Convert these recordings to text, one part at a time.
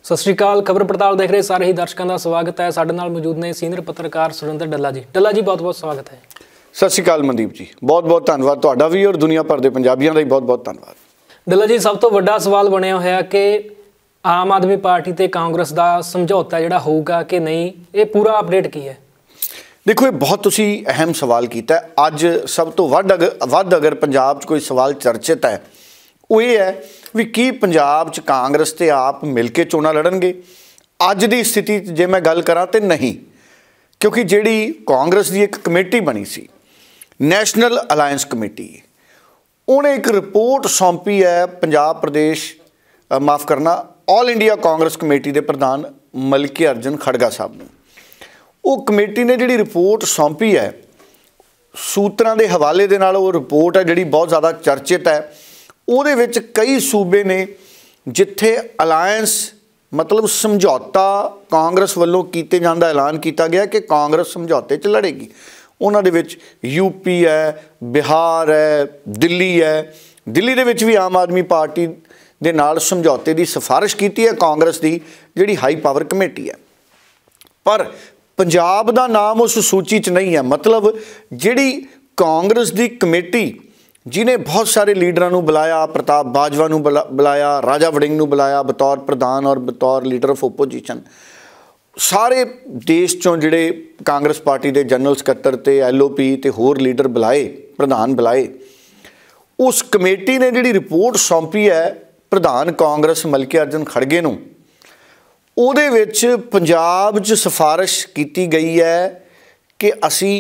सत श्री अकाल। खबर पड़ताल देख रहे सारे ही दर्शकों का स्वागत है। साडे नाल मौजूद ने सीनियर पत्रकार सुरिंदर डल्ला जी। डल्ला जी, बहुत बहुत स्वागत है। सत श्री अकाल मनदीप जी, बहुत बहुत धन्यवाद तुहाडा भी और दुनिया भर के पंजाबियों का भी बहुत बहुत धन्यवाद। डल्ला जी, सब तो वड्डा सवाल बनया होया कि आम आदमी पार्टी ते कांग्रेस का समझौता जिहड़ा होऊगा कि नहीं, ये पूरा अपडेट की है? देखो, ये बहुत तुसी अहम सवाल किया है। अज सब तो वध अगर पंजाब च कोई सवाल चर्चित है वो ये है भी की पंजाब च कांग्रेस ते आप मिल के चोणां लड़नगे। अज की स्थिति जे मैं गल करा तो नहीं, क्योंकि जिहड़ी कांग्रेस की एक कमेटी बनी सी, नैशनल अलायंस कमेटी, उन्हें एक रिपोर्ट सौंपी है पंजाब प्रदेश माफ़ करना ऑल इंडिया कांग्रेस कमेटी के प्रधान मलके अर्जुन खड़गा साहब ने। वो कमेटी ने जिहड़ी रिपोर्ट सौंपी है, सूत्रां के हवाले दे नाल वो रिपोर्ट है जिहड़ी बहुत ज़्यादा चर्चित है। ਉਹਦੇ ਵਿੱਚ कई सूबे ने जिथे अलायंस मतलब समझौता कांग्रेस वालों कीते जांदा ऐलान किया गया कि कांग्रेस समझौते च लड़ेगी। उन्हां दे विच यूपी है, बिहार है, दिल्ली है। दिल्ली दे विच भी आम आदमी पार्टी दे नाल समझौते की सिफारिश की है कांग्रेस की जिहड़ी हाई पावर कमेटी है, पर पंजाब दा नाम उस सूची च नहीं है। मतलब जिहड़ी कांग्रेस की कमेटी जिन्हें बहुत सारे लीडरां नूं बुलाया, प्रताप बाजवा नूं बुलाया, राजा वड़िंग नूं बुलाया बतौर प्रधान और बतौर लीडर ऑफ ओपोजिशन, सारे देश चों जिहड़े कांग्रेस पार्टी के जनरल सकत्तर ते LOP ते होर लीडर बुलाए, प्रधान बुलाए। उस कमेटी ने जिहड़ी रिपोर्ट सौंपी है प्रधान कांग्रेस मलके अर्जुन खड़गे नूं, उहदे विच पंजाब च सिफारिश की गई है कि असी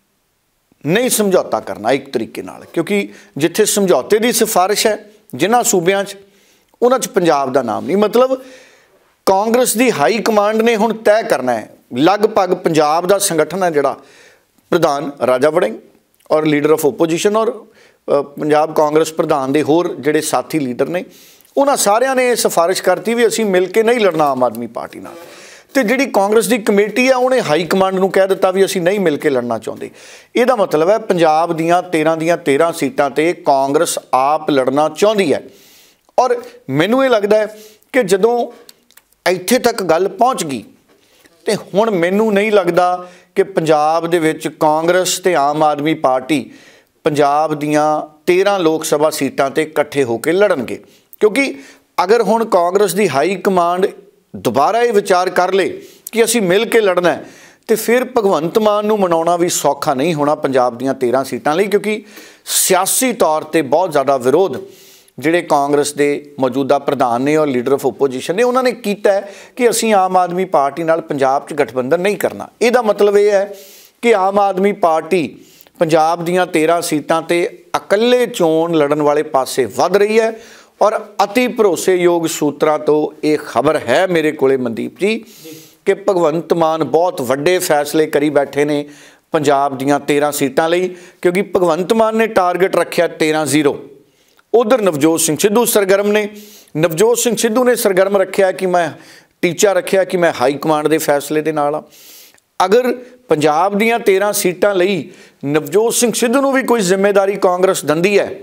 नहीं समझौता करना एक तरीके नाल, क्योंकि जिथे समझौते की सिफारिश है जिन्हां सूबियां च उन्हां च पंजाब का नाम नहीं। मतलब कांग्रेस की हाई कमांड ने हुण तय करना है, लगभग पंजाब का संगठन है जिहड़ा प्रधान राजा वड़िंग और लीडर ऑफ ओपोजिशन और पंजाब कांग्रेस प्रधान के होर जिहड़े साथी लीडर ने, उन्हां सारियां ने सिफारिश करती भी असीं मिल के नहीं लड़ना आम आदमी पार्टी नाल। तो जिहड़ी कांग्रेस की कमेटी है उन्हें हाई कमांड नूं कह दिता भी असीं नहीं मिल के लड़ना चाहते। इहदा मतलब है पंजाब दीयां 13 सीटां ते कांग्रेस आप लड़ना चाहती है। और मैनूं ये लगता है कि जदों इत्थे तक गल पहुँच गई तो हुण मैनूं नहीं लगता कि पंजाब दे विच कांग्रेस ते आम आदमी पार्टी पंजाब दीयां 13 लोक सभा सीटां ते इकट्ठे होकर लड़नगे। क्योंकि अगर हुण कांग्रेस की हाई कमांड दोबारा ये विचार कर ले कि असी मिल के लड़ना है, तो फिर भगवंत मान नूं मनाउणा भी सौखा नहीं होना पंजाब दीयां 13 सीटां लई, क्योंकि सियासी तौर पर बहुत ज़्यादा विरोध जिहड़े कांग्रेस के मौजूदा प्रधान ने और लीडर ऑफ ओपोजिशन ने उन्होंने किया है कि असी आम आदमी पार्टी नाल पंजाब च गठबंधन नहीं करना। इहदा मतलब ये है कि आम आदमी पार्टी पंजाब दीयां 13 सीटां ते इकल्ले चोण लड़न वाले पासे वध रही है। और अति भरोसेयोग सूत्रों तो ये खबर है मेरे को मनदीप जी कि भगवंत मान बहुत वड्डे फैसले करी बैठे ने पंजाब दीयां 13 सीटां लई, क्योंकि भगवंत मान ने टारगेट रखा 13-0। उधर नवजोत सिंह सिद्धू सरगर्म ने, नवजोत सिंह सिद्धू ने सरगर्म रखा कि मैं टीचा रखा कि मैं हाई कमांड के फैसले के नाल। अगर पंजाब दीयां 13 सीटां लई नवजोत सिंह सिद्धू नूं भी कोई जिम्मेदारी कांग्रेस दिंदी है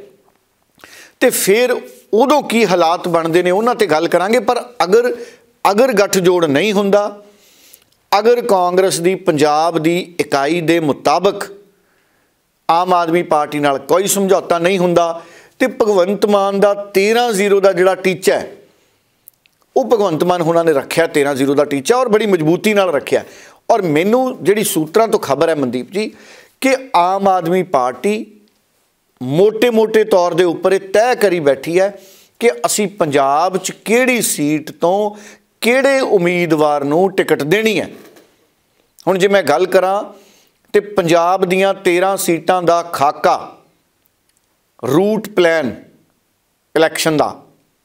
तो फिर उदों की हालात बनते हैं उन्हां ते गल करांगे। पर अगर गठजोड़ नहीं हुंदा, अगर कांग्रेस की पंजाब की इकाई के मुताबिक आम आदमी पार्टी नाल कोई समझौता नहीं हुंदा तो भगवंत मान का 13-0 का जिहड़ा टीचा है वो भगवंत मान होना ने रखा 13-0 का टीचा और बड़ी मजबूती नाल रखा। और मैनूं जिहड़ी सूत्रां तो खबर है मनदीप जी कि आम आदमी पार्टी मोटे मोटे तौर के उपर तय करी बैठी है कि असी पंजाब च किहड़ी सीट तो किहड़े उम्मीदवार नूं टिकट देनी है। हुण जे मैं गल करां तो पंजाब दीयां 13 सीटां दा खाका, रूट प्लैन इलैक्शन दा,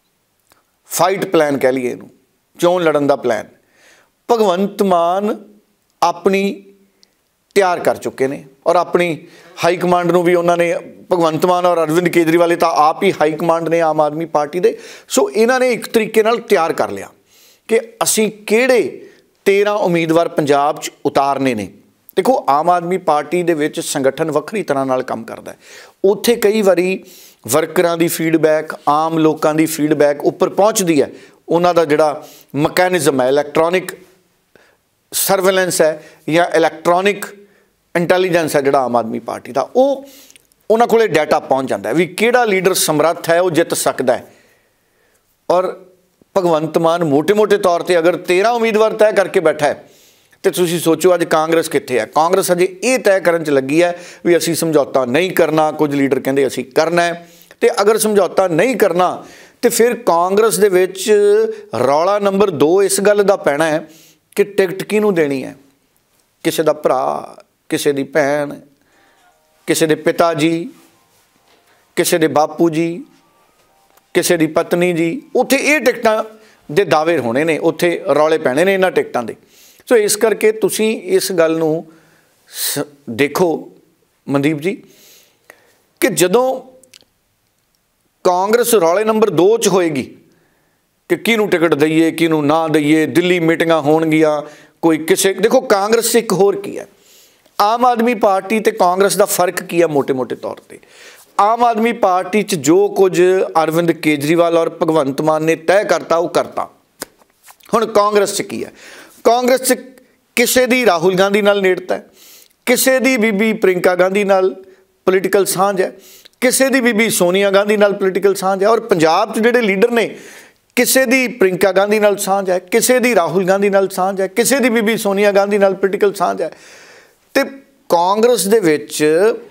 फाइट प्लैन कह लीए इहनूं, चोण लड़न दा प्लैन भगवंत मान अपनी तैयार कर चुके हैं। और अपनी हाई कमांड नूं भी उन्होंने, भगवंत मान और अरविंद केजरीवाल तो आप ही हाई कमांड ने आम आदमी पार्टी दे, सो इन्होंने एक तरीके नाल तैयार कर लिया कि असी किहड़े 13 उम्मीदवार पंजाब च उतारने ने। देखो, आम आदमी पार्टी दे विच संगठन वक्री तरह नाल काम करता है। उत्थे कई बारी वर्करां दी फीडबैक, आम लोगों की फीडबैक उपर पहुँचती है, ਉਹਨਾਂ ਦਾ ਜਿਹੜਾ ਮਕੈਨਿਜ਼ਮ ਹੈ, ਇਲੈਕਟ੍ਰੋਨਿਕ ਸਰਵੇਲੈਂਸ ਹੈ ਜਾਂ ਇਲੈਕਟ੍ਰੋਨਿਕ ਇੰਟੈਲੀਜੈਂਸ ਹੈ ਜਿਹੜਾ ਆਮ ਆਦਮੀ ਪਾਰਟੀ ਦਾ, ਉਹ ਉਹਨਾਂ ਕੋਲੇ ਡਾਟਾ ਪਹੁੰਚ ਜਾਂਦਾ ਵੀ ਕਿਹੜਾ ਲੀਡਰ ਸਮਰੱਥ ਹੈ, ਉਹ ਜਿੱਤ ਸਕਦਾ ਹੈ। ਔਰ ਭਗਵੰਤ ਮਾਨ ਮੋਟੇ-ਮੋਟੇ ਤੌਰ ਤੇ ਅਗਰ 13 ਉਮੀਦਵਾਰ ਤੈਅ ਕਰਕੇ ਬੈਠਾ ਹੈ ਤੇ ਤੁਸੀਂ ਸੋਚੋ ਅੱਜ ਕਾਂਗਰਸ ਕਿੱਥੇ ਹੈ। ਕਾਂਗਰਸ ਅਜੇ ਇਹ ਤੈਅ ਕਰਨ 'ਚ ਲੱਗੀ ਹੈ ਵੀ ਅਸੀਂ ਸਮਝੌਤਾ ਨਹੀਂ ਕਰਨਾ, ਕੁਝ ਲੀਡਰ ਕਹਿੰਦੇ ਅਸੀਂ ਕਰਨਾ ਹੈ, ਤੇ ਅਗਰ ਸਮਝੌਤਾ ਨਹੀਂ ਕਰਨਾ ਤੇ ਫਿਰ ਕਾਂਗਰਸ ਦੇ ਵਿੱਚ ਰੌਲਾ ਨੰਬਰ 2 ਇਸ ਗੱਲ ਦਾ ਪੈਣਾ ਹੈ ਕਿ ਟਿਕਟ ਕਿਹਨੂੰ ਦੇਣੀ ਹੈ। ਕਿਸੇ ਦਾ ਭਰਾ, ਕਿਸੇ ਦੀ ਭੈਣ, ਕਿਸੇ ਦੇ ਪਿਤਾ ਜੀ, ਕਿਸੇ ਦੇ ਬਾਪੂ ਜੀ, ਕਿਸੇ ਦੀ ਪਤਨੀ ਜੀ, ਉੱਥੇ ਇਹ ਟਿਕਟਾਂ ਦੇ ਦਾਅਵੇ ਹੋਣੇ ਨੇ, ਉੱਥੇ ਰੌਲੇ ਪੈਣੇ ਨੇ ਇਹਨਾਂ ਟਿਕਟਾਂ ਦੇ। ਸੋ ਇਸ ਕਰਕੇ ਤੁਸੀਂ ਇਸ ਗੱਲ ਨੂੰ ਦੇਖੋ ਮਨਦੀਪ ਜੀ ਕਿ ਜਦੋਂ ਕਾਂਗਰਸ ਰੌਲੇ ਨੰਬਰ 2 'ਚ ਹੋਏਗੀ ਕਿ ਕਿਹਨੂੰ ਟਿਕਟ ਦਈਏ, ਕਿਹਨੂੰ ਨਾ ਦਈਏ, ਦਿੱਲੀ ਮੀਟਿੰਗਾਂ ਹੋਣਗੀਆਂ, ਕੋਈ ਕਿਸੇ, ਦੇਖੋ ਕਾਂਗਰਸ 'ਚ ਇੱਕ ਹੋਰ ਕੀ ਹੈ, ਆਮ ਆਦਮੀ ਪਾਰਟੀ ਤੇ ਕਾਂਗਰਸ ਦਾ ਫਰਕ ਕੀ ਹੈ ਮੋਟੇ-ਮੋਟੇ ਤੌਰ ਤੇ। ਆਮ ਆਦਮੀ ਪਾਰਟੀ 'ਚ ਜੋ ਕੁਝ ਅਰਵਿੰਦ ਕੇਜਰੀਵਾਲ ਔਰ ਭਗਵੰਤ ਮਾਨ ਨੇ ਤੈਅ ਕਰਤਾ ਉਹ ਕਰਤਾ। ਹੁਣ ਕਾਂਗਰਸ 'ਚ ਕੀ ਹੈ, ਕਾਂਗਰਸ 'ਚ ਕਿਸੇ ਦੀ ਰਾਹੁਲ ਗਾਂਧੀ ਨਾਲ ਨੇੜਤਾ ਹੈ, ਕਿਸੇ ਦੀ ਬੀਬੀ ਪ੍ਰਿੰਕਾ ਗਾਂਧੀ ਨਾਲ ਪੋਲੀਟੀਕਲ ਸਾਂਝ ਹੈ, ਕਿਸੇ ਦੀ ਬੀਬੀ ਸੋਨੀਆ ਗਾਂਧੀ ਨਾਲ ਪੋਲੀਟੀਕਲ ਸਾਂਝ ਹੈ। ਔਰ ਪੰਜਾਬ 'ਚ ਜਿਹੜੇ ਲੀਡਰ ਨੇ, ਕਿਸੇ ਦੀ ਪ੍ਰਿੰਕਾ ਗਾਂਧੀ ਨਾਲ ਸਾਂਝ ਹੈ, ਕਿਸੇ ਦੀ ਰਾਹੁਲ ਗਾਂਧੀ ਨਾਲ ਸਾਂਝ ਹੈ, ਕਿਸੇ ਦੀ ਬੀਬੀ ਸੋਨੀਆ ਗਾਂਧੀ ਨਾਲ ਪੋਲੀਟੀਕਲ ਸਾਂਝ ਹੈ। ਤੇ ਕਾਂਗਰਸ ਦੇ ਵਿੱਚ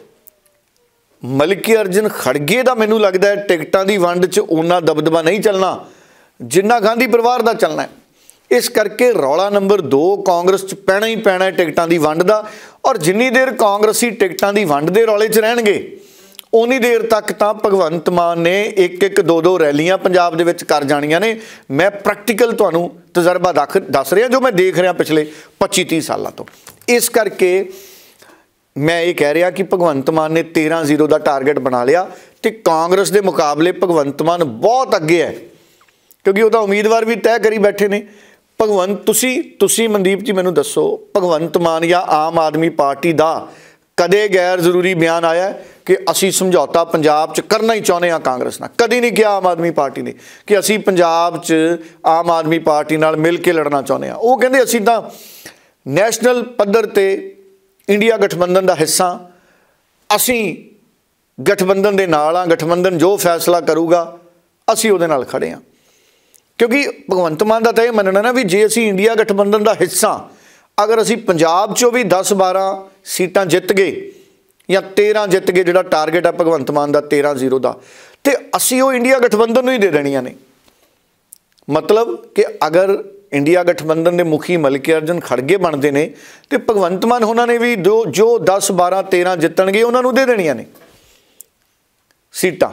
ਮਲਕੀ ਅਰਜਨ ਖੜਗੇ ਦਾ ਮੈਨੂੰ ਲੱਗਦਾ ਹੈ ਟਿਕਟਾਂ ਦੀ ਵੰਡ 'ਚ ਉਹਨਾਂ ਦਬਦਬਾ ਨਹੀਂ ਚੱਲਣਾ ਜਿੰਨਾ ਗਾਂਧੀ ਪਰਿਵਾਰ ਦਾ ਚੱਲਣਾ ਹੈ। ਇਸ ਕਰਕੇ ਰੌਲਾ ਨੰਬਰ 2 ਕਾਂਗਰਸ 'ਚ ਪੈਣਾ ਹੀ ਪੈਣਾ ਟਿਕਟਾਂ ਦੀ ਵੰਡ ਦਾ। ਔਰ ਜਿੰਨੀ ਦੇਰ ਕਾਂਗਰਸੀ ਟਿਕਟਾਂ ਦੀ ਵੰਡ ਦੇ ਰੌਲੇ 'ਚ ਰਹਿਣਗੇ ਉਨੀ ਦੇਰ ਤੱਕ ਤਾਂ ਭਗਵੰਤ ਮਾਨ ਨੇ 1-1, 2-2 ਰੈਲੀਆਂ ਪੰਜਾਬ ਦੇ ਵਿੱਚ ਕਰ ਜਾਣੀਆਂ ਨੇ। ਮੈਂ ਪ੍ਰੈਕਟੀਕਲ ਤੁਹਾਨੂੰ ਤਜਰਬਾ ਦੱਸ ਰਿਹਾ ਜੋ ਮੈਂ ਦੇਖ ਰਿਹਾ ਪਿਛਲੇ 25-30 ਸਾਲਾਂ ਤੋਂ। ਇਸ ਕਰਕੇ ਮੈਂ ਇਹ ਕਹਿ ਰਿਹਾ ਕਿ ਭਗਵੰਤ ਮਾਨ ਨੇ 13-0 ਦਾ ਟਾਰਗੇਟ ਬਣਾ ਲਿਆ ਤੇ ਕਾਂਗਰਸ ਦੇ ਮੁਕਾਬਲੇ ਭਗਵੰਤ ਮਾਨ ਬਹੁਤ ਅੱਗੇ ਹੈ ਕਿਉਂਕਿ ਉਹ ਤਾਂ ਉਮੀਦਵਾਰ ਵੀ ਤੈਅ ਕਰੀ ਬੈਠੇ ਨੇ। ਤੁਸੀਂ ਮਨਦੀਪ ਜੀ ਮੈਨੂੰ ਦੱਸੋ, ਭਗਵੰਤ ਮਾਨ ਜਾਂ ਆਮ ਆਦਮੀ ਪਾਰਟੀ ਦਾ ਕਦੇ ਗੈਰ ਜ਼ਰੂਰੀ ਬਿਆਨ ਆਇਆ ਕਿ ਅਸੀਂ ਸਮਝੌਤਾ ਪੰਜਾਬ 'ਚ ਕਰਨਾ ਹੀ ਚਾਹੁੰਦੇ ਹਾਂ ਕਾਂਗਰਸ ਨਾਲ? ਕਦੀ ਨਹੀਂ ਕਿਹਾ ਆਮ ਆਦਮੀ ਪਾਰਟੀ ਨੇ ਕਿ ਅਸੀਂ ਪੰਜਾਬ 'ਚ ਆਮ ਆਦਮੀ ਪਾਰਟੀ ਨਾਲ ਮਿਲ ਕੇ ਲੜਨਾ ਚਾਹੁੰਦੇ ਹਾਂ। ਉਹ ਕਹਿੰਦੇ ਅਸੀਂ ਤਾਂ ਨੈਸ਼ਨਲ ਪੱਧਰ ਤੇ ਇੰਡੀਆ ਗਠਬੰਧਨ ਦਾ ਹਿੱਸਾ, ਅਸੀਂ ਗਠਬੰਧਨ ਦੇ ਨਾਲ ਹਾਂ, ਗਠਬੰਧਨ ਜੋ ਫੈਸਲਾ ਕਰੂਗਾ ਅਸੀਂ ਉਹਦੇ ਨਾਲ ਖੜੇ ਹਾਂ। ਕਿਉਂਕਿ ਭਗਵੰਤ ਮਾਨ ਦਾ ਤਾਂ ਇਹ ਮੰਨਣਾ ਨਾ ਵੀ ਜੇ ਅਸੀਂ ਇੰਡੀਆ ਗਠਬੰਧਨ ਦਾ ਹਿੱਸਾ, ਅਗਰ ਅਸੀਂ ਪੰਜਾਬ 'ਚੋਂ ਵੀ 10-12 ਸੀਟਾਂ ਜਿੱਤ ਗਏ ਜਾਂ 13 ਜਿੱਤ ਗਏ, ਜਿਹੜਾ ਟਾਰਗੇਟ ਹੈ ਭਗਵੰਤ ਮਾਨ ਦਾ 13-0 ਦਾ, ਤੇ ਅਸੀਂ ਉਹ ਇੰਡੀਆ ਗਠਬੰਧਨ ਨੂੰ ਹੀ ਦੇ ਦੇਣੀਆਂ ਨੇ। ਮਤਲਬ ਕਿ ਅਗਰ ਇੰਡੀਆ ਗਠਬੰਧਨ ਦੇ ਮੁਖੀ ਮਲਕੀ ਅਰਜਨ ਖੜਗੇ ਬਣਦੇ ਨੇ ਤੇ ਭਗਵੰਤ ਮਾਨ ਉਹਨਾਂ ਨੇ ਵੀ ਜੋ 10-12-13 ਜਿੱਤਣਗੇ ਉਹਨਾਂ ਨੂੰ ਦੇ ਦੇਣੀਆਂ ਨੇ ਸੀਟਾਂ।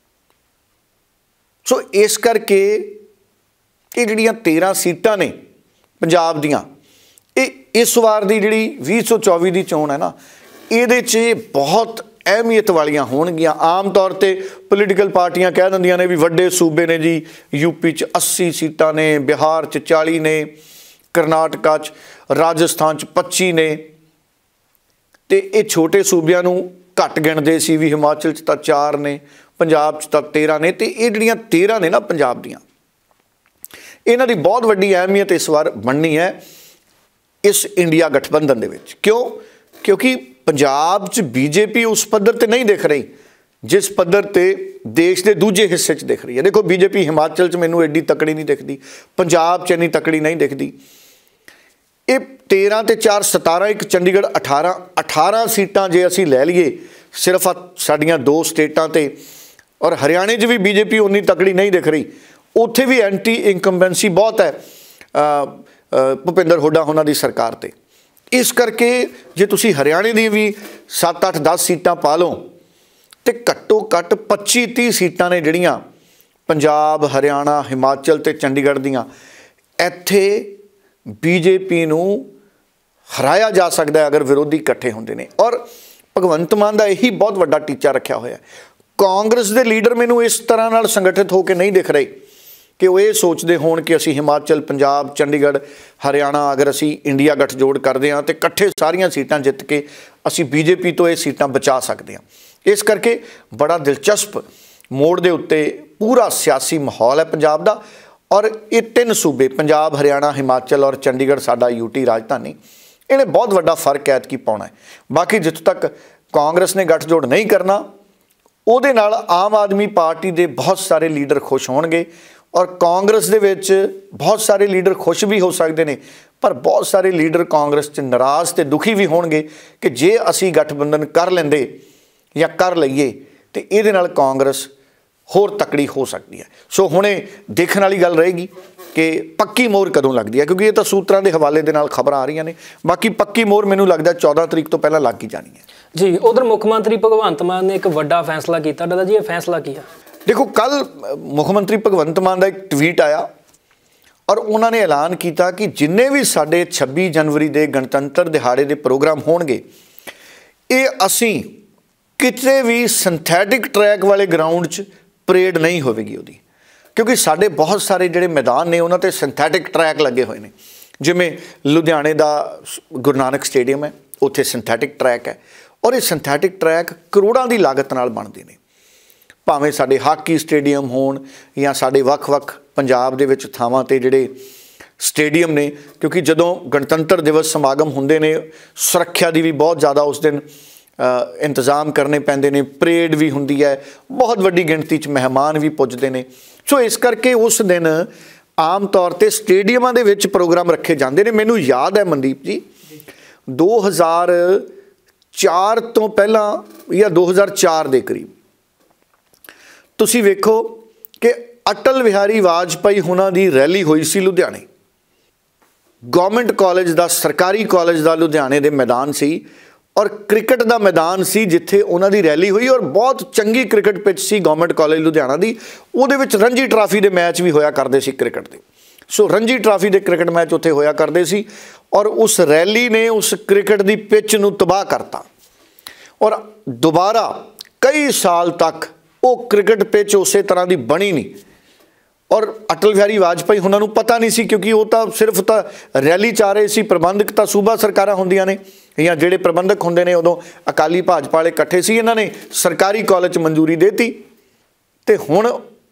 ਸੋ ਇਸ ਕਰਕੇ ਇਹ ਜਿਹੜੀਆਂ 13 ਸੀਟਾਂ ਨੇ ਪੰਜਾਬ ਦੀਆਂ, ਇਹ ਇਸ ਵਾਰ ਦੀ ਜਿਹੜੀ 2024 ਦੀ ਚੋਣ ਹੈ ਨਾ, ਇਹਦੇ 'ਚ ਬਹੁਤ ਅਹਿਮੀਅਤ ਵਾਲੀਆਂ ਹੋਣਗੀਆਂ। ਆਮ ਤੌਰ ਤੇ ਪੋਲੀਟੀਕਲ ਪਾਰਟੀਆਂ ਕਹਿ ਦਿੰਦੀਆਂ ਨੇ ਵੀ ਵੱਡੇ ਸੂਬੇ ਨੇ ਜੀ, ਯੂਪੀ 'ਚ 80 ਸੀਟਾਂ ਨੇ, ਬਿਹਾਰ 'ਚ 40 ਨੇ, ਕਰਨਾਟਕਾ 'ਚ, ਰਾਜਸਥਾਨ 'ਚ 25 ਨੇ, ਤੇ ਇਹ ਛੋਟੇ ਸੂਬਿਆਂ ਨੂੰ ਘੱਟ ਗਿਣਦੇ ਸੀ ਵੀ ਹਿਮਾਚਲ 'ਚ ਤਾਂ 4 ਨੇ, ਪੰਜਾਬ 'ਚ ਤਾਂ 13 ਨੇ। ਤੇ ਇਹ ਜਿਹੜੀਆਂ 13 ਨੇ ਨਾ ਪੰਜਾਬ ਦੀਆਂ, ਇਹਨਾਂ ਦੀ ਬਹੁਤ ਵੱਡੀ ਅਹਿਮੀਅਤ ਇਸ ਵਾਰ ਬਣਨੀ ਹੈ ਇਸ ਇੰਡੀਆ ਗਠਬੰਧਨ ਦੇ ਵਿੱਚ। ਕਿਉਂਕਿ ਪੰਜਾਬ 'ਚ ਬੀਜੇਪੀ ਉਸ ਪੱਧਰ ਤੇ ਨਹੀਂ ਦਿਖ ਰਹੀ ਜਿਸ ਪੱਧਰ ਤੇ ਦੇਸ਼ ਦੇ ਦੂਜੇ ਹਿੱਸੇ 'ਚ ਦਿਖ ਰਹੀ ਹੈ। ਦੇਖੋ ਬੀਜੇਪੀ ਹਿਮਾਚਲ 'ਚ ਮੈਨੂੰ ਐਡੀ ਤਕੜੀ ਨਹੀਂ ਦਿਖਦੀ, ਪੰਜਾਬ 'ਚ ਇੰਨੀ ਤਕੜੀ ਨਹੀਂ ਦਿਖਦੀ। ਇਹ 13 ਤੇ 4 17, ਇੱਕ ਚੰਡੀਗੜ੍ਹ 18 ਸੀਟਾਂ ਜੇ ਅਸੀਂ ਲੈ ਲਈਏ ਸਿਰਫ ਸਾਡੀਆਂ 2 ਸਟੇਟਾਂ ਤੇ, ਔਰ ਹਰਿਆਣੇ 'ਚ ਵੀ ਬੀਜੇਪੀ ਉਨੀ ਤਕੜੀ ਨਹੀਂ ਦਿਖ ਰਹੀ, ਉੱਥੇ ਵੀ ਐਂਟੀ ਇਨਕੰਬੈਂਸੀ ਬਹੁਤ ਹੈ ਭੁਪਿੰਦਰ ਹੁੱਡਾ ਉਹਨਾਂ ਦੀ ਸਰਕਾਰ ਤੇ। ਇਸ ਕਰਕੇ ਜੇ ਤੁਸੀਂ ਹਰਿਆਣੇ ਦੀ ਵੀ 7-8-10 ਸੀਟਾਂ ਪਾ ਲਓ ਤੇ ਘੱਟੋ ਘੱਟ 25-30 ਸੀਟਾਂ ਨੇ ਜਿਹੜੀਆਂ ਪੰਜਾਬ, ਹਰਿਆਣਾ, ਹਿਮਾਚਲ ਤੇ ਚੰਡੀਗੜ੍ਹ ਦੀਆਂ, ਇੱਥੇ ਬੀਜੇਪੀ ਨੂੰ ਹਰਾਇਆ ਜਾ ਸਕਦਾ ਅਗਰ ਵਿਰੋਧੀ ਇਕੱਠੇ ਹੁੰਦੇ ਨੇ। ਔਰ ਭਗਵੰਤ ਮਾਨ ਦਾ ਇਹੀ ਬਹੁਤ ਵੱਡਾ ਟੀਚਾ ਰੱਖਿਆ ਹੋਇਆ। ਕਾਂਗਰਸ ਦੇ ਲੀਡਰ ਮੈਨੂੰ ਇਸ ਤਰ੍ਹਾਂ ਨਾਲ ਸੰਗਠਿਤ ਹੋ ਕੇ ਨਹੀਂ ਦਿਖ ਰਹੇ ਕਿ ਉਹ ਇਹ ਸੋਚਦੇ ਹੋਣ ਕਿ ਅਸੀਂ ਹਿਮਾਚਲ, ਪੰਜਾਬ, ਚੰਡੀਗੜ੍ਹ, ਹਰਿਆਣਾ ਅਗਰ ਅਸੀਂ ਇੰਡੀਆ ਗੱਠਜੋੜ ਕਰਦੇ ਹਾਂ ਤੇ ਇਕੱਠੇ ਸਾਰੀਆਂ ਸੀਟਾਂ ਜਿੱਤ ਕੇ ਅਸੀਂ ਬੀਜੇਪੀ ਤੋਂ ਇਹ ਸੀਟਾਂ ਬਚਾ ਸਕਦੇ ਹਾਂ। ਇਸ ਕਰਕੇ ਬੜਾ ਦਿਲਚਸਪ ਮੋੜ ਦੇ ਉੱਤੇ ਪੂਰਾ ਸਿਆਸੀ ਮਾਹੌਲ ਹੈ ਪੰਜਾਬ ਦਾ। और ये 3 सूबे पंजाब, हरियाणा, हिमाचल और चंडीगढ़ साडा यूटी राजधानी, इन्हें बहुत वड्डा फर्क ऐतकी पाउणा है। बाकी जिथों तक कांग्रेस ने गठजोड़ नहीं करना, उहदे नाल आम आदमी पार्टी के बहुत सारे लीडर खुश होणगे और कांग्रेस दे विच बहुत सारे लीडर खुश भी हो सकते हैं, पर बहुत सारे लीडर कांग्रेस च नाराज़ ते दुखी भी होणगे कि जे असी गठबंधन कर लेंदे या कर लईए तो इहदे नाल कांग्रेस होर तकड़ी हो सकती है। सो हुणे देखने वाली गल रहेगी कि पक्की मोहर कदों लगती है, क्योंकि ये तो सूत्रां के हवाले दे नाल खबर आ रही ने। बाकी पक्की मोहर मैनूं लगदा 14 तरीक तो पहला लग ही जानी है जी। उधर मुख्यमंत्री भगवंत मान ने एक वड्डा फैसला किया। दादा जी, ये फैसला किया? देखो, कल मुख्यमंत्री भगवंत मान का एक ट्वीट आया और उन्होंने ऐलान किया कि जिन्ने भी साढ़े 26 जनवरी के गणतंत्र दिहाड़े के प्रोग्राम होणगे, ये असी किते भी सिंथैटिक ट्रैक वाले ग्राउंड च परेड नहीं होगी उहदी, क्योंकि साढ़े बहुत सारे जिहड़े मैदान ने उन्हां ते सिंथैटिक ट्रैक लगे हुए हैं। जिवें लुधियाने का गुरु नानक स्टेडियम है, उत्थे सिंथैटिक ट्रैक है और ये सिंथैटिक ट्रैक करोड़ों की लागत नाल बनते हैं। भावें साडे हाकी स्टेडियम होण या साडे वख-वख पंजाब दे विच थावां ते जिहड़े स्टेडियम ने, क्योंकि जदों गणतंत्र दिवस समागम हुंदे ने सुरक्षा की भी बहुत ज़्यादा उस दिन इंतजाम करने पैंदे ने, परेड भी हुंदी है, बहुत वड्डी गिणती च मेहमान भी पुजदे ने। सो इस करके उस दिन आम तौर पर स्टेडियमां दे विच प्रोग्राम रखे जाते हैं। मैनूं याद है मनदीप जी, 2004 तो पहला या 2004 के करीब तुसी वेखो कि अटल बिहारी वाजपेयी हुणां दी रैली हुई सी लुधियाने। गवर्नमेंट कॉलेज का, सरकारी कॉलेज का लुधियाने दे मैदान सी और क्रिकेट का मैदान सी जिथे उन्हां दी रैली हुई और बहुत चंगी क्रिकेट पिच सी गवर्नमेंट कॉलेज लुधियाना दी। उहदे विच रणजी ट्राफी के मैच भी होया करदे सी क्रिकेट के। सो रणजी ट्राफी के क्रिकेट मैच उत्थे होया करदे सी और उस रैली ने उस क्रिकेट की पिच नूं तबाह करता और दोबारा कई साल तक वो क्रिकेट पिच उस तरह की बनी नहीं। और अटल बिहारी वाजपेयी उन्होंने पता नहीं सी, क्योंकि वो तो सिर्फ तो रैली चा रहे सी, प्रबंधक तो सूबा सरकारां होंदियां ने या जिहड़े प्रबंधक होंदे ने उदों अकाली भाजपा वाले इकट्ठे सी, इन्होंने सरकारी कॉलेज मंजूरी देती। तो हुण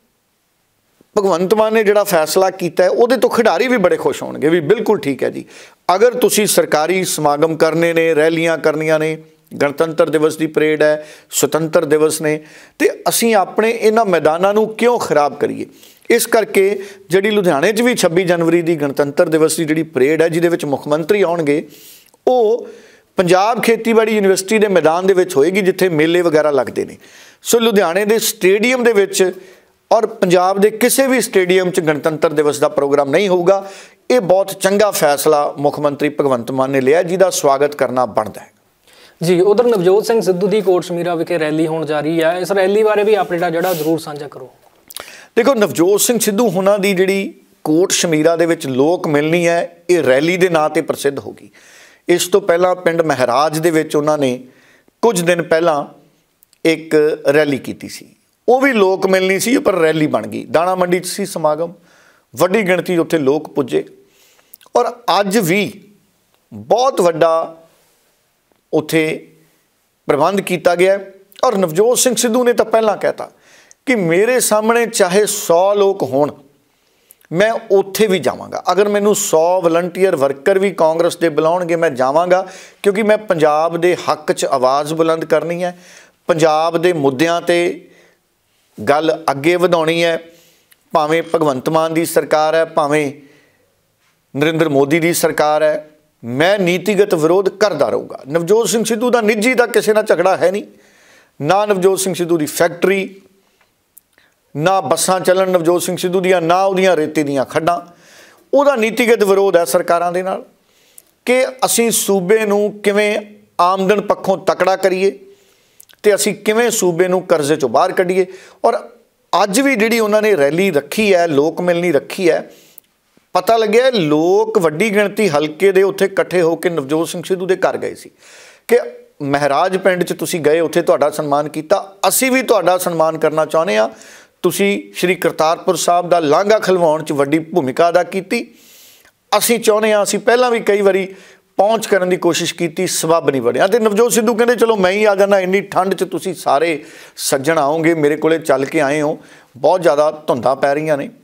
भगवंत मान ने जिहड़ा फैसला किया है उहदे तो खिडारी भी बड़े खुश होणगे भी बिल्कुल ठीक है जी, अगर तुसी सरकारी समागम करने ने, रैलियां करनियां ने, गणतंत्र दिवस की परेड है, सुतंत्र दिवस ने, तो असीं अपने इन्हां मैदानां नूं क्यों खराब करिए। इस करके जिहड़ी लुधियाने च भी 26 जनवरी की गणतंत्र दिवस की जिहड़ी परेड है जिहदे विच मुख मंत्री आउणगे, वो पंजाब खेतीबाड़ी यूनिवर्सिटी के मैदान दे विच होएगी जिथे मेले वगैरह लगते हैं। सो लुधियाने के स्टेडियम दे विच और पंजाब के किसी भी स्टेडियम च गणतंत्र दिवस का प्रोग्राम नहीं होगा। ये बहुत चंगा फैसला मुख मंत्री भगवंत मान ने लिया, जिसका स्वागत करना बनता है जी। उधर नवजोत सिंह सिद्धू की कोट शमीरा विखे रैली होने जा रही है, इस रैली बारे भी अपडेट जरा जरूर साझा करो। देखो, नवजोत सिंह सिद्धू हुणां दी जिहड़ी कोट शमीरा दे विच लोक मिलनी है, ये रैली के नाँ ते प्रसिद्ध होगी। इस तो पहला पिंड महराज दे विच उन्होंने कुछ दिन पहला एक रैली की सी, वो भी लोक मिलनी सी पर रैली बन गई। दाणा मंडी च सी समागम, वड्डी गिणती उत्थे लोग पुजे और अज भी बहुत वड्डा उत्थे प्रबंध किया गया। और नवजोत सिंह सिद्धू ने तो पहला कहता कि मेरे सामने चाहे 100 लोग होण, मैं उत्थे भी जावांगा। अगर मैनू 100 वलंटीयर वर्कर भी कांग्रेस के बुलाउणगे मैं जावांगा, क्योंकि मैं पंजाब के हक च आवाज़ बुलंद करनी है, पंजाब के मुद्दों ते गल अगे वधाउणी है। भावें भगवंत मान की सरकार है, भावें नरेंद्र मोदी की सरकार है, मैं नीतिगत विरोध करता रहूँगा। नवजोत सिंह सिद्धू का निजी का किसी नाल झगड़ा है नहीं, ना नवजोत सिंह सिद्धू की फैक्ट्री, ना बसां चलन नवजोत सिंह सिद्धू दियां, ना उहदियां रेते दियां खड्डां। उहदा नीतिगत विरोध है सरकारां दे नाल कि असीं सूबे नूं किवें आमदन पक्षों तकड़ा करिए ते असीं किवें सूबे नूं करजे चों बाहर कढीए। और अज भी जिहड़ी उन्होंने रैली रखी है, लोक मिलनी रखी है, पता लग्या लोग वड्डी गिणती हल्के दे उत्थे इकट्ठे होकर नवजोत सिंह सिद्धू दे घर गए सी कि महराज पिंड च तुसीं गए, उत्थे तुहाडा सन्मान कीता, असीं भी तुहाडा सन्मान करना चाहुंदे आ। तुसीं श्री करतारपुर साहब का लांघा खलवाउण च वड्डी भूमिका अदा की, असीं चाहुंदे आ, असीं पहलां भी कई वारी पहुँच करने की कोशिश की, सबब नहीं बढ़िया। तो नवजोत सिद्धू कहते चलो मैं ही आ जाना, इन्नी ठंड च तुसीं सारे सज्जण आओगे, मेरे को चल के आए हो, बहुत ज़्यादा धुंधां पै रही ने,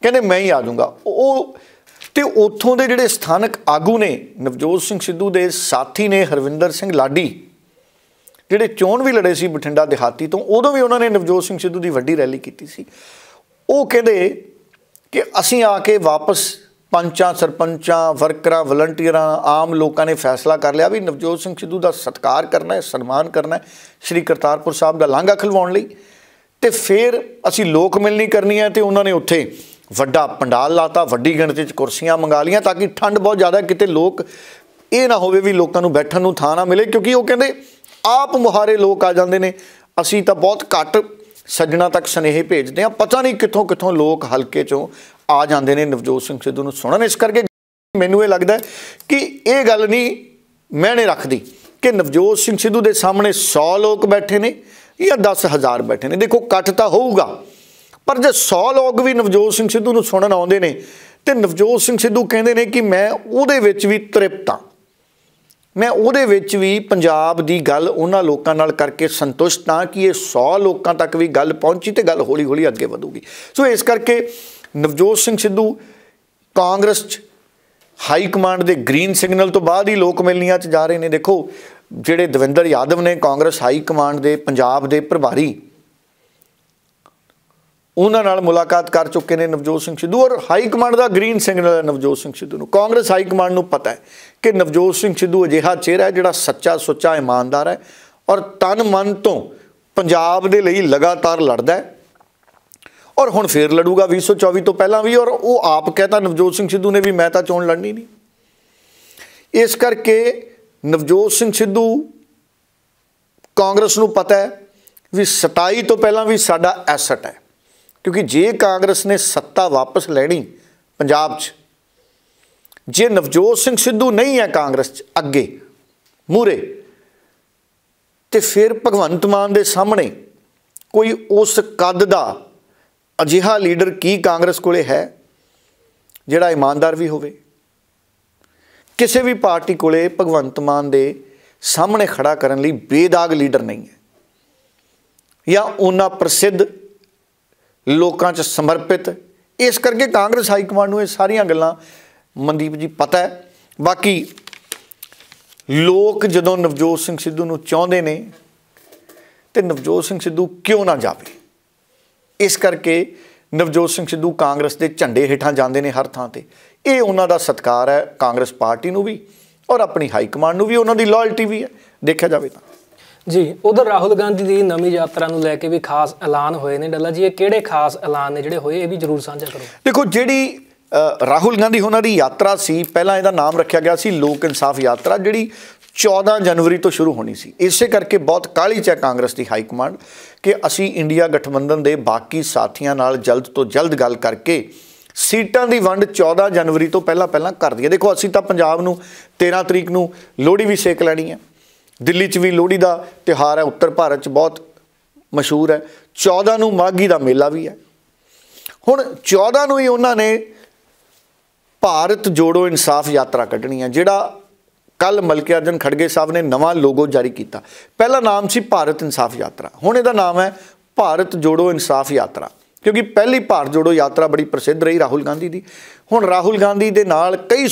ਕਹਿੰਦੇ ਮੈਂ ਹੀ ਆ ਜਾਊਂਗਾ। ਉਹ ਤੇ ਉੱਥੋਂ ਦੇ ਜਿਹੜੇ ਸਥਾਨਕ ਆਗੂ ਨੇ, ਨਵਜੋਤ ਸਿੰਘ ਸਿੱਧੂ ਦੇ ਸਾਥੀ ਨੇ ਹਰਵਿੰਦਰ ਸਿੰਘ ਲਾਡੀ, ਜਿਹੜੇ ਚੋਣ ਵੀ ਲੜੇ ਸੀ ਬਠਿੰਡਾ ਦਿਹਾਤੀ ਤੋਂ, ਉਦੋਂ ਵੀ ਉਹਨਾਂ ਨੇ ਨਵਜੋਤ ਸਿੰਘ ਸਿੱਧੂ ਦੀ ਵੱਡੀ ਰੈਲੀ ਕੀਤੀ ਸੀ। ਉਹ ਕਹਿੰਦੇ ਕਿ ਅਸੀਂ ਆ ਕੇ ਵਾਪਸ ਪੰਚਾਂ, ਸਰਪੰਚਾਂ, ਵਰਕਰਾਂ, ਵਲੰਟੀਅਰਾਂ, ਆਮ ਲੋਕਾਂ ਨੇ ਫੈਸਲਾ ਕਰ ਲਿਆ ਵੀ ਨਵਜੋਤ ਸਿੰਘ ਸਿੱਧੂ ਦਾ ਸਤਿਕਾਰ ਕਰਨਾ ਹੈ, ਸਨਮਾਨ ਕਰਨਾ ਹੈ ਸ਼੍ਰੀ ਕਰਤਾਰਪੁਰ ਸਾਹਿਬ ਦਾ ਲਾਂਘਾ ਖਲਵਾਉਣ ਲਈ, ਤੇ ਫਿਰ ਅਸੀਂ ਲੋਕ ਮਿਲਣੀ ਕਰਨੀ ਹੈ। ਤੇ ਉਹਨਾਂ ਨੇ ਉੱਥੇ ਵੱਡਾ ਪੰਡਾਲ ਲਾਤਾ, ਵੱਡੀ ਗਿਣਤੀ 'ਚ ਕੁਰਸੀਆਂ ਮੰਗਾ ਲਈਆਂ ਤਾਂ ਕਿ ਠੰਡ ਬਹੁਤ ਜ਼ਿਆਦਾ, ਕਿਤੇ ਲੋਕ ਇਹ ਨਾ ਹੋਵੇ ਵੀ ਲੋਕਾਂ ਨੂੰ ਬੈਠਣ ਨੂੰ ਥਾਂ ਨਾ ਮਿਲੇ, ਕਿਉਂਕਿ ਉਹ ਕਹਿੰਦੇ ਆਪ ਮੁਹਾਰੇ ਲੋਕ ਆ ਜਾਂਦੇ ਨੇ, ਅਸੀਂ ਤਾਂ ਬਹੁਤ ਘੱਟ ਸੱਜਣਾ ਤੱਕ ਸੁਨੇਹੇ ਭੇਜਦੇ ਹਾਂ, ਪਤਾ ਨਹੀਂ ਕਿੱਥੋਂ ਕਿੱਥੋਂ ਲੋਕ ਹਲਕੇ 'ਚੋਂ ਆ ਜਾਂਦੇ ਨੇ ਨਵਜੋਤ ਸਿੰਘ ਸਿੱਧੂ ਨੂੰ ਸੁਣਨ। ਇਸ ਕਰਕੇ ਮੈਨੂੰ ਇਹ ਲੱਗਦਾ ਕਿ ਇਹ ਗੱਲ ਨਹੀਂ ਮੈਨੇ ਰੱਖਦੀ ਕਿ ਨਵਜੋਤ ਸਿੰਘ ਸਿੱਧੂ ਦੇ ਸਾਹਮਣੇ 100 ਲੋਕ ਬੈਠੇ ਨੇ ਜਾਂ 10,000 ਬੈਠੇ ਨੇ। ਦੇਖੋ ਇਕੱਠ ਤਾਂ ਹੋਊਗਾ, ਪਰ ਜੇ 100 ਲੋਕ ਵੀ ਨਵਜੋਤ ਸਿੰਘ ਸਿੱਧੂ ਨੂੰ ਸੁਣਨ ਆਉਂਦੇ ਨੇ ਤੇ ਨਵਜੋਤ ਸਿੰਘ ਸਿੱਧੂ ਕਹਿੰਦੇ ਨੇ ਕਿ ਮੈਂ ਉਹਦੇ ਵਿੱਚ ਵੀ ਤ੍ਰਿਪਤ ਹਾਂ, ਮੈਂ ਉਹਦੇ ਵਿੱਚ ਵੀ ਪੰਜਾਬ ਦੀ ਗੱਲ ਉਹਨਾਂ ਲੋਕਾਂ ਨਾਲ ਕਰਕੇ ਸੰਤੁਸ਼ਟ ਹਾਂ ਕਿ ਇਹ 100 ਲੋਕਾਂ ਤੱਕ ਵੀ ਗੱਲ ਪਹੁੰਚੀ ਤੇ ਗੱਲ ਹੌਲੀ ਹੌਲੀ ਅੱਗੇ ਵਧੂਗੀ। ਸੋ ਇਸ ਕਰਕੇ ਨਵਜੋਤ ਸਿੰਘ ਸਿੱਧੂ ਕਾਂਗਰਸ 'ਚ ਹਾਈ ਕਮਾਂਡ ਦੇ ਗ੍ਰੀਨ ਸਿਗਨਲ ਤੋਂ ਬਾਅਦ ਹੀ ਲੋਕ ਮਿਲਣੀਆਂ 'ਚ ਜਾ ਰਹੇ ਨੇ। ਦੇਖੋ ਜਿਹੜੇ ਦਵਿੰਦਰ ਯਾਦਵ ਨੇ ਕਾਂਗਰਸ ਹਾਈ ਕਮਾਂਡ ਦੇ ਪੰਜਾਬ ਦੇ ਪ੍ਰਭਾਰੀ, ਉਹਨਾਂ ਨਾਲ ਮੁਲਾਕਾਤ ਕਰ ਚੁੱਕੇ ਨੇ ਨਵਜੋਤ ਸਿੰਘ ਸਿੱਧੂ, ਔਰ ਹਾਈ ਕਮਾਂਡ ਦਾ ਗ੍ਰੀਨ ਸਿਗਨਲ ਹੈ ਨਵਜੋਤ ਸਿੰਘ ਸਿੱਧੂ ਨੂੰ। ਕਾਂਗਰਸ ਹਾਈ ਕਮਾਂਡ ਨੂੰ ਪਤਾ ਹੈ ਕਿ ਨਵਜੋਤ ਸਿੰਘ ਸਿੱਧੂ ਅਜਿਹਾ ਚਿਹਰਾ ਹੈ ਜਿਹੜਾ ਸੱਚਾ ਸੁੱਚਾ ਇਮਾਨਦਾਰ ਹੈ ਔਰ ਤਨ ਮਨ ਤੋਂ ਪੰਜਾਬ ਦੇ ਲਈ ਲਗਾਤਾਰ ਲੜਦਾ ਹੈ, ਔਰ ਹੁਣ ਫੇਰ ਲੜੂਗਾ 2024 ਤੋਂ ਪਹਿਲਾਂ ਵੀ। ਔਰ ਉਹ ਆਪ ਕਹਿੰਦਾ ਨਵਜੋਤ ਸਿੰਘ ਸਿੱਧੂ ਨੇ ਵੀ ਮੈਂ ਤਾਂ ਚੋਣ ਲੜਨੀ ਨਹੀਂ। ਇਸ ਕਰਕੇ ਨਵਜੋਤ ਸਿੰਘ ਸਿੱਧੂ, ਕਾਂਗਰਸ ਨੂੰ ਪਤਾ ਹੈ ਵੀ 27 ਤੋਂ ਪਹਿਲਾਂ ਵੀ ਸਾਡਾ ਐਸਟ ਹੈ, ਕਿਉਂਕਿ ਜੇ ਕਾਂਗਰਸ ਨੇ ਸੱਤਾ ਵਾਪਸ ਲੈਣੀ ਪੰਜਾਬ 'ਚ, ਜੇ ਨਵਜੋਤ ਸਿੰਘ ਸਿੱਧੂ ਨਹੀਂ ਹੈ ਕਾਂਗਰਸ 'ਚ ਅੱਗੇ ਮੂਹਰੇ, ਤੇ ਫਿਰ ਭਗਵੰਤ ਮਾਨ ਦੇ ਸਾਹਮਣੇ ਕੋਈ ਉਸ ਕੱਦ ਦਾ ਅਜਿਹਾ ਲੀਡਰ ਕੀ ਕਾਂਗਰਸ ਕੋਲੇ ਹੈ ਜਿਹੜਾ ਇਮਾਨਦਾਰ ਵੀ ਹੋਵੇ। ਕਿਸੇ ਵੀ ਪਾਰਟੀ ਕੋਲੇ ਭਗਵੰਤ ਮਾਨ ਦੇ ਸਾਹਮਣੇ ਖੜਾ ਕਰਨ ਲਈ ਬੇਦਾਗ ਲੀਡਰ ਨਹੀਂ ਹੈ, ਜਾਂ ਉਹਨਾਂ ਪ੍ਰਸਿੱਧ ਲੋਕਾਂ 'ਚ ਸਮਰਪਿਤ। ਇਸ ਕਰਕੇ ਕਾਂਗਰਸ ਹਾਈ ਕਮਾਂਡ ਨੂੰ ਇਹ ਸਾਰੀਆਂ ਗੱਲਾਂ ਮਨਦੀਪ ਜੀ ਪਤਾ ਹੈ। ਬਾਕੀ ਲੋਕ ਜਦੋਂ ਨਵਜੋਤ ਸਿੰਘ ਸਿੱਧੂ ਨੂੰ ਚਾਹੁੰਦੇ ਨੇ ਤੇ ਨਵਜੋਤ ਸਿੰਘ ਸਿੱਧੂ ਕਿਉਂ ਨਾ ਜਾਵੇ, ਇਸ ਕਰਕੇ ਨਵਜੋਤ ਸਿੰਘ ਸਿੱਧੂ ਕਾਂਗਰਸ ਦੇ ਝੰਡੇ ਹੇਠਾਂ ਜਾਂਦੇ ਨੇ ਹਰ ਥਾਂ ਤੇ। ਇਹ ਉਹਨਾਂ ਦਾ ਸਤਿਕਾਰ ਹੈ ਕਾਂਗਰਸ ਪਾਰਟੀ ਨੂੰ ਵੀ ਔਰ ਆਪਣੀ ਹਾਈ ਕਮਾਂਡ ਨੂੰ ਵੀ, ਉਹਨਾਂ ਦੀ ਲਾਇਲਟੀ ਵੀ ਹੈ ਦੇਖਿਆ ਜਾਵੇ ਤਾਂ। ਜੀ, ਉਧਰ ਰਾਹੁਲ ਗਾਂਧੀ ਦੀ ਨਵੀਂ ਯਾਤਰਾ ਨੂੰ ਲੈ ਕੇ ਵੀ ਖਾਸ ਐਲਾਨ ਹੋਏ ਨੇ। ਡੱਲਾ ਜੀ, ਇਹ ਕਿਹੜੇ ਖਾਸ ਐਲਾਨ ਨੇ ਜਿਹੜੇ ਹੋਏ, ਇਹ ਵੀ ਜ਼ਰੂਰ ਸਾਂਝਾ ਕਰੋ। ਦੇਖੋ, ਜਿਹੜੀ ਰਾਹੁਲ ਗਾਂਧੀ ਉਹਨਾਂ ਦੀ ਯਾਤਰਾ ਸੀ, ਪਹਿਲਾਂ ਇਹਦਾ ਨਾਮ ਰੱਖਿਆ ਗਿਆ ਸੀ ਲੋਕ ਇਨਸਾਫ ਯਾਤਰਾ, ਜਿਹੜੀ 14 ਜਨਵਰੀ ਤੋਂ ਸ਼ੁਰੂ ਹੋਣੀ ਸੀ। ਇਸੇ ਕਰਕੇ ਬਹੁਤ ਕਾਹਲੀ 'ਚ ਹੈ ਕਾਂਗਰਸ ਦੀ ਹਾਈ ਕਮਾਂਡ ਕਿ ਅਸੀਂ ਇੰਡੀਆ ਗਠਬੰਧਨ ਦੇ ਬਾਕੀ ਸਾਥੀਆਂ ਨਾਲ ਜਲਦ ਤੋਂ ਜਲਦ ਗੱਲ ਕਰਕੇ ਸੀਟਾਂ ਦੀ ਵੰਡ 14 ਜਨਵਰੀ ਤੋਂ ਪਹਿਲਾਂ ਕਰ ਦਈਏ। ਦੇਖੋ, ਅਸੀਂ ਤਾਂ ਪੰਜਾਬ ਨੂੰ 13 ਤਰੀਕ ਨੂੰ ਲੋਹੜੀ ਵੀ ਸੇਕ ਲੈਣੀ ਹੈ, ਦਿੱਲੀ 'ਚ ਵੀ ਲੋਹੜੀ ਦਾ ਤਿਉਹਾਰ ਹੈ, ਉੱਤਰ ਭਾਰਤ 'ਚ ਬਹੁਤ ਮਸ਼ਹੂਰ ਹੈ। 14 ਨੂੰ ਮਾਘੀ ਦਾ ਮੇਲਾ ਵੀ ਹੈ। ਹੁਣ 14 ਨੂੰ ਹੀ ਉਹਨਾਂ ਨੇ ਭਾਰਤ ਜੋੜੋ ਇਨਸਾਫ ਯਾਤਰਾ ਕੱਢਣੀ ਹੈ, ਜਿਹੜਾ ਕੱਲ ਮਲਕੇ ਅਰਜਨ ਖੜਗੇ ਸਾਹਿਬ ਨੇ ਨਵਾਂ ਲੋਗੋ ਜਾਰੀ ਕੀਤਾ। ਪਹਿਲਾ ਨਾਮ ਸੀ ਭਾਰਤ ਇਨਸਾਫ ਯਾਤਰਾ, ਹੁਣ ਇਹਦਾ ਨਾਮ ਹੈ ਭਾਰਤ ਜੋੜੋ ਇਨਸਾਫ ਯਾਤਰਾ, ਕਿਉਂਕਿ ਪਹਿਲੀ ਭਾਰਤ ਜੋੜੋ ਯਾਤਰਾ ਬੜੀ ਪ੍ਰਸਿੱਧ ਰਹੀ ਰਾਹੁਲ ਗਾਂਧੀ ਦੀ। ਹੁਣ ਰਾਹੁਲ ਗਾਂਧੀ ਦੇ ਨਾਲ ਕਈ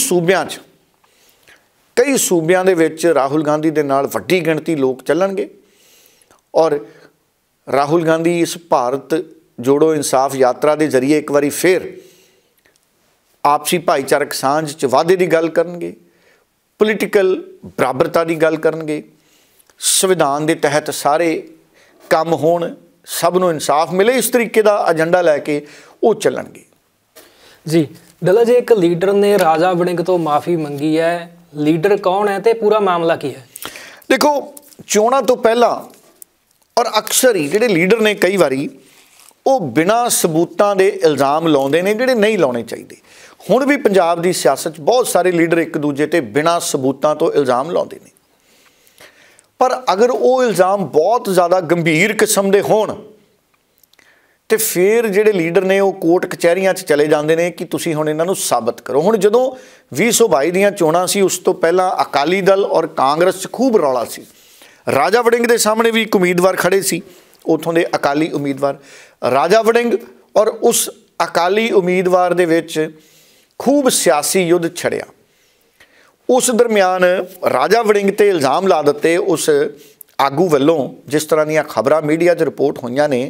ਸੂਬਿਆਂ ਦੇ ਵਿੱਚ ਰਾਹੁਲ ਗਾਂਧੀ ਦੇ ਨਾਲ ਵੱਡੀ ਗਿਣਤੀ ਲੋਕ ਚੱਲਣਗੇ, ਔਰ ਰਾਹੁਲ ਗਾਂਧੀ ਇਸ ਭਾਰਤ ਜੋੜੋ ਇਨਸਾਫ ਯਾਤਰਾ ਦੇ ਜ਼ਰੀਏ ਇੱਕ ਵਾਰੀ ਫਿਰ ਆਪਸੀ ਭਾਈਚਾਰਕ ਸਾਂਝ 'ਚ ਵਾਧੇ ਦੀ ਗੱਲ ਕਰਨਗੇ, ਪੋਲੀਟੀਕਲ ਬਰਾਬਰਤਾ ਦੀ ਗੱਲ ਕਰਨਗੇ, ਸੰਵਿਧਾਨ ਦੇ ਤਹਿਤ ਸਾਰੇ ਕੰਮ ਹੋਣ, ਸਭ ਨੂੰ ਇਨਸਾਫ ਮਿਲੇ, ਇਸ ਤਰੀਕੇ ਦਾ ਏਜੰਡਾ ਲੈ ਕੇ ਉਹ ਚੱਲਣਗੇ। ਜੀ ਡੱਲਾ ਜੀ, ਇੱਕ ਲੀਡਰ ਨੇ ਰਾਜਾ ਵੜਿੰਗ ਤੋਂ ਮਾਫੀ ਮੰਗੀ ਹੈ, ਲੀਡਰ ਕੌਣ ਹੈ ਤੇ ਪੂਰਾ ਮਾਮਲਾ ਕੀ ਹੈ? ਦੇਖੋ, ਚੋਣਾਂ ਤੋਂ ਪਹਿਲਾਂ ਔਰ ਅਕਸਰ ਹੀ ਜਿਹੜੇ ਲੀਡਰ ਨੇ ਕਈ ਵਾਰੀ ਉਹ ਬਿਨਾਂ ਸਬੂਤਾਂ ਦੇ ਇਲਜ਼ਾਮ ਲਾਉਂਦੇ ਨੇ ਜਿਹੜੇ ਨਹੀਂ ਲਾਉਣੇ ਚਾਹੀਦੇ। ਹੁਣ ਵੀ ਪੰਜਾਬ ਦੀ ਸਿਆਸਤ 'ਚ ਬਹੁਤ ਸਾਰੇ ਲੀਡਰ ਇੱਕ ਦੂਜੇ ਤੇ ਬਿਨਾਂ ਸਬੂਤਾਂ ਤੋਂ ਇਲਜ਼ਾਮ ਲਾਉਂਦੇ ਨੇ, ਪਰ ਅਗਰ ਉਹ ਇਲਜ਼ਾਮ ਬਹੁਤ ਜ਼ਿਆਦਾ ਗੰਭੀਰ ਕਿਸਮ ਦੇ ਹੋਣ ਤੇ ਫਿਰ ਜਿਹੜੇ ਲੀਡਰ ਨੇ ਉਹ ਕੋਰਟ ਕਚਹਿਰੀਆਂ 'ਚ ਚਲੇ ਜਾਂਦੇ ਨੇ ਕਿ ਤੁਸੀਂ ਹੁਣ ਇਹਨਾਂ ਨੂੰ ਸਾਬਤ ਕਰੋ। ਹੁਣ ਜਦੋਂ 2022 ਦੀਆਂ ਚੋਣਾਂ ਸੀ, ਉਸ ਤੋਂ ਪਹਿਲਾਂ ਅਕਾਲੀ ਦਲ ਔਰ ਕਾਂਗਰਸ 'ਚ ਖੂਬ ਰੌਲਾ ਸੀ। ਰਾਜਾ ਵੜਿੰਗ ਦੇ ਸਾਹਮਣੇ ਵੀ ਇੱਕ ਉਮੀਦਵਾਰ ਖੜੇ ਸੀ, ਉੱਥੋਂ ਦੇ ਅਕਾਲੀ ਉਮੀਦਵਾਰ। ਰਾਜਾ ਵੜਿੰਗ ਔਰ ਉਸ ਅਕਾਲੀ ਉਮੀਦਵਾਰ ਦੇ ਵਿੱਚ ਖੂਬ ਸਿਆਸੀ ਯੁੱਧ ਛੜਿਆ। ਉਸ ਦਰਮਿਆਨ ਰਾਜਾ ਵੜਿੰਗ ਤੇ ਇਲਜ਼ਾਮ ਲਾ ਦਿੱਤੇ ਉਸ ਆਗੂ ਵੱਲੋਂ, ਜਿਸ ਤਰ੍ਹਾਂ ਦੀਆਂ ਖਬਰਾਂ ਮੀਡੀਆ 'ਚ ਰਿਪੋਰਟ ਹੋਈਆਂ ਨੇ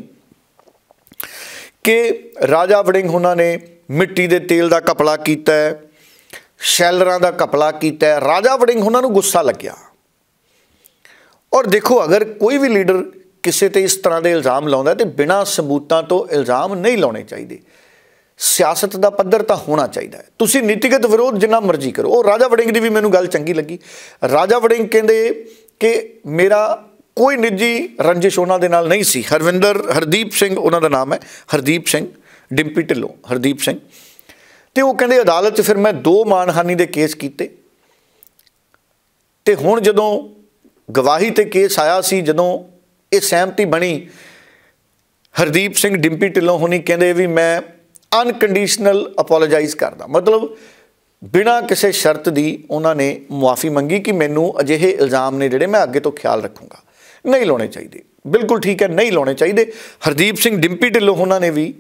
ਕਿ ਰਾਜਾ ਵੜਿੰਗ ਉਹਨਾਂ ਨੇ ਮਿੱਟੀ ਦੇ ਤੇਲ ਦਾ ਘਪਲਾ ਕੀਤਾ, ਸ਼ੈਲਰਾਂ ਦਾ ਘਪਲਾ ਕੀਤਾ। ਰਾਜਾ ਵੜਿੰਗ ਉਹਨਾਂ ਨੂੰ ਗੁੱਸਾ ਲੱਗਿਆ। ਔਰ ਦੇਖੋ, ਅਗਰ ਕੋਈ ਵੀ ਲੀਡਰ ਕਿਸੇ ਤੇ ਇਸ ਤਰ੍ਹਾਂ ਦੇ ਇਲਜ਼ਾਮ ਲਾਉਂਦਾ ਤੇ ਬਿਨਾਂ ਸਬੂਤਾਂ ਤੋਂ ਇਲਜ਼ਾਮ ਨਹੀਂ ਲਾਉਣੇ ਚਾਹੀਦੇ। ਸਿਆਸਤ ਦਾ ਪੱਧਰ ਤਾਂ ਹੋਣਾ ਚਾਹੀਦਾ ਹੈ। ਤੁਸੀਂ ਨੀਤੀਗਤ ਵਿਰੋਧ ਜਿੰਨਾ ਮਰਜ਼ੀ ਕਰੋ। ਉਹ ਰਾਜਾ ਵੜਿੰਗ ਦੀ ਵੀ ਮੈਨੂੰ ਗੱਲ ਚੰਗੀ ਲੱਗੀ। ਰਾਜਾ ਵੜਿੰਗ ਕਹਿੰਦੇ ਕਿ ਮੇਰਾ ਕੋਈ ਨਿੱਜੀ ਰੰਜਿਸ਼ ਉਹਨਾਂ ਦੇ ਨਾਲ ਨਹੀਂ ਸੀ। ਹਰਦੀਪ ਸਿੰਘ ਉਹਨਾਂ ਦਾ ਨਾਮ ਹੈ, ਹਰਦੀਪ ਸਿੰਘ, ਡਿੰਪੀ ਢਿੱਲੋਂ ਹਰਦੀਪ ਸਿੰਘ। ਤੇ ਉਹ ਕਹਿੰਦੇ ਅਦਾਲਤ 'ਚ ਫਿਰ ਮੈਂ 2 ਮਾਣਹਾਨੀ ਦੇ ਕੇਸ ਕੀਤੇ ਤੇ ਹੁਣ ਜਦੋਂ ਗਵਾਹੀ ਤੇ ਕੇਸ ਆਇਆ ਸੀ, ਜਦੋਂ ਇਹ ਸਹਿਮਤੀ ਬਣੀ, ਹਰਦੀਪ ਸਿੰਘ ਡਿੰਪੀ ਢਿੱਲੋਂ ਹੋਣੀ ਕਹਿੰਦੇ ਵੀ ਮੈਂ ਅਨਕੰਡੀਸ਼ਨਲ ਅਪੋਲੋਜਾਈਜ਼ ਕਰਦਾ, ਮਤਲਬ ਬਿਨਾਂ ਕਿਸੇ ਸ਼ਰਤ ਦੀ ਉਹਨਾਂ ਨੇ ਮੁਆਫੀ ਮੰਗੀ ਕਿ ਮੈਨੂੰ ਅਜਿਹੇ ਇਲਜ਼ਾਮ ਨੇ ਜਿਹੜੇ ਮੈਂ ਅੱਗੇ ਤੋਂ ਖਿਆਲ ਰੱਖੂੰਗਾ, ਨਹੀਂ ਲਾਉਣੇ ਚਾਹੀਦੇ। ਬਿਲਕੁਲ ਠੀਕ ਹੈ, ਨਹੀਂ ਲਾਉਣੇ ਚਾਹੀਦੇ। ਹਰਦੀਪ ਸਿੰਘ ਡਿੰਪੀ ਢਿੱਲੋਂ ਉਹਨਾਂ ਨੇ ਵੀ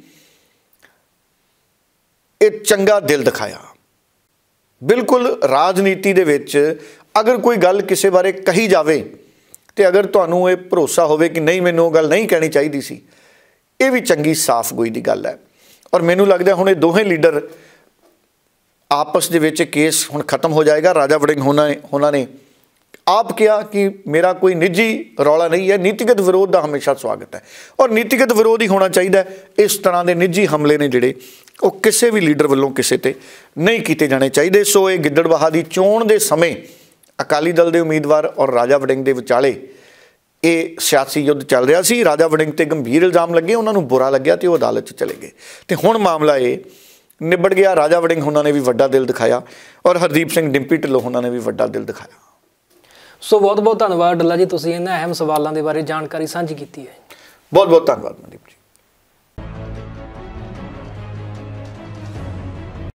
ਇਹ ਚੰਗਾ ਦਿਲ ਦਿਖਾਇਆ। ਬਿਲਕੁਲ ਰਾਜਨੀਤੀ ਦੇ ਵਿੱਚ ਅਗਰ ਕੋਈ ਗੱਲ ਕਿਸੇ ਬਾਰੇ ਕਹੀ ਜਾਵੇ ਤੇ ਅਗਰ ਤੁਹਾਨੂੰ ਇਹ ਭਰੋਸਾ ਹੋਵੇ ਕਿ ਨਹੀਂ, ਮੈਨੂੰ ਉਹ ਗੱਲ ਨਹੀਂ ਕਹਿਣੀ ਚਾਹੀਦੀ ਸੀ, ਇਹ ਵੀ ਚੰਗੀ ਸਾਫ਼ ਗੋਈ ਦੀ ਗੱਲ ਹੈ। ਔਰ ਮੈਨੂੰ ਲੱਗਦਾ ਹੁਣ ਇਹ ਦੋਹੇ ਲੀਡਰ ਆਪਸ ਦੇ ਵਿੱਚ ਕੇਸ ਹੁਣ ਖਤਮ ਹੋ ਜਾਏਗਾ। ਰਾਜਾ ਵੜਿੰਗ ਉਹਨਾਂ ਨੇ ਆਪ ਕਿਹਾ ਕਿ ਮੇਰਾ ਕੋਈ ਨਿੱਜੀ ਰੌਲਾ ਨਹੀਂ ਹੈ, ਨੀਤੀਗਤ ਵਿਰੋਧ ਦਾ ਹਮੇਸ਼ਾ ਸਵਾਗਤ ਹੈ ਔਰ ਨੀਤੀਗਤ ਵਿਰੋਧ ਹੀ ਹੋਣਾ ਚਾਹੀਦਾ। ਇਸ ਤਰ੍ਹਾਂ ਦੇ ਨਿੱਜੀ ਹਮਲੇ ਨੇ ਜਿਹੜੇ ਉਹ ਕਿਸੇ ਵੀ ਲੀਡਰ ਵੱਲੋਂ ਕਿਸੇ ਤੇ ਨਹੀਂ ਕੀਤੇ ਜਾਣੇ ਚਾਹੀਦੇ। ਸੋ ਇਹ ਗਿੱਦੜਬਾਹਾ ਦੀ ਚੋਣ ਦੇ ਸਮੇਂ ਅਕਾਲੀ ਦਲ ਦੇ ਉਮੀਦਵਾਰ ਔਰ ਰਾਜਾ ਵੜਿੰਗ ਦੇ ਵਿਚਾਲੇ ਇਹ ਸਿਆਸੀ ਯੁੱਧ ਚੱਲ ਰਿਹਾ ਸੀ। ਰਾਜਾ ਵੜਿੰਗ ਤੇ ਗੰਭੀਰ ਇਲਜ਼ਾਮ ਲੱਗੇ, ਉਹਨਾਂ ਨੂੰ ਬੁਰਾ ਲੱਗਿਆ ਤੇ ਉਹ ਅਦਾਲਤ 'ਚ ਚਲੇ ਗਏ ਤੇ ਹੁਣ ਮਾਮਲਾ ਇਹ ਨਿਬੜ ਗਿਆ। ਰਾਜਾ ਵੜਿੰਗ ਉਹਨਾਂ ਨੇ ਵੀ ਵੱਡਾ ਦਿਲ ਦਿਖਾਇਆ ਔਰ ਹਰਦੀਪ ਸਿੰਘ ਡਿੰਪੀ ਢਿੱਲੋਂ ਉਹਨਾਂ ਨੇ ਵੀ ਵੱਡਾ ਦਿਲ ਦਿਖਾਇਆ। ਸੋ ਬਹੁਤ ਬਹੁਤ ਧੰਨਵਾਦ ਡੱਲਾ ਜੀ, ਤੁਸੀਂ ਇਹਨਾਂ ਅਹਿਮ ਸਵਾਲਾਂ ਦੇ ਬਾਰੇ ਜਾਣਕਾਰੀ ਸਾਂਝੀ ਕੀਤੀ ਹੈ। ਬਹੁਤ ਬਹੁਤ ਧੰਨਵਾਦ ਮਨਦੀਪ ਜੀ।